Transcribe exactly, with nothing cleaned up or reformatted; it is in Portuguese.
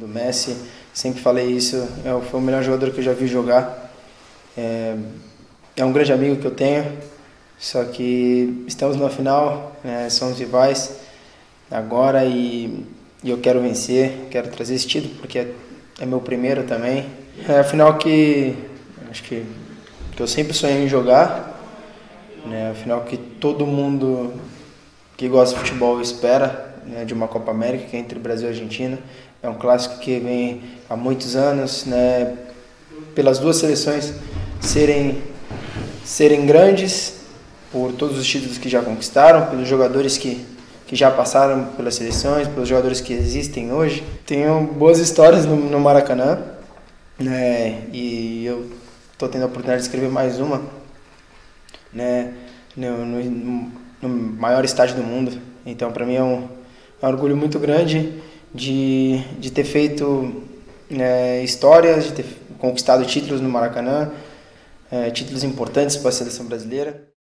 do Messi. Sempre falei isso, é, foi o melhor jogador que eu já vi jogar. É, é um grande amigo que eu tenho, só que estamos na final, né, somos rivais agora e, e eu quero vencer, quero trazer esse título porque é, é meu primeiro também. É a final que acho que, que eu sempre sonhei em jogar, né, a final que todo mundo que gosta de futebol espera, né, de uma Copa América, que é entre Brasil e Argentina. É um clássico que vem há muitos anos, né, pelas duas seleções serem, serem grandes, por todos os títulos que já conquistaram, pelos jogadores que, que já passaram pelas seleções, pelos jogadores que existem hoje. Tenho boas histórias no, no Maracanã, né, e eu estou tendo a oportunidade de escrever mais uma, né, no, no, no maior estádio do mundo. Então, para mim é um, é um orgulho muito grande de, de ter feito é, histórias, de ter conquistado títulos no Maracanã, é, títulos importantes para a seleção brasileira.